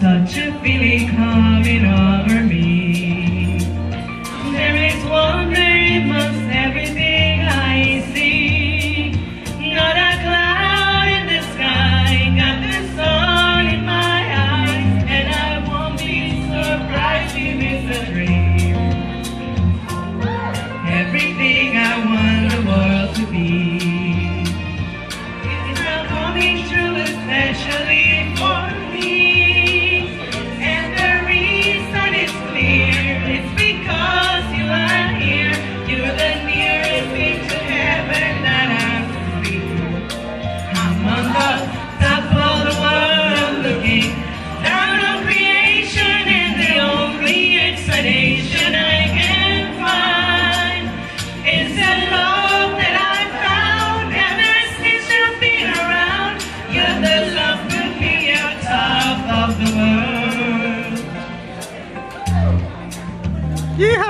such a feeling coming over me. There is wonder in most everything I see. Not a cloud in the sky, got the sun in my eyes, and I won't be surprised if it's a dream. Everything I want the world to be, it's not coming true, especially for me. And the reason is clear, it's because you are here. You're the nearest thing to heaven that I've seen. I'm on the top of the world looking down on creation, and the only explanation I can find is the love that I found ever since you've been around. You're the love put me on top of the world. Yeehaw!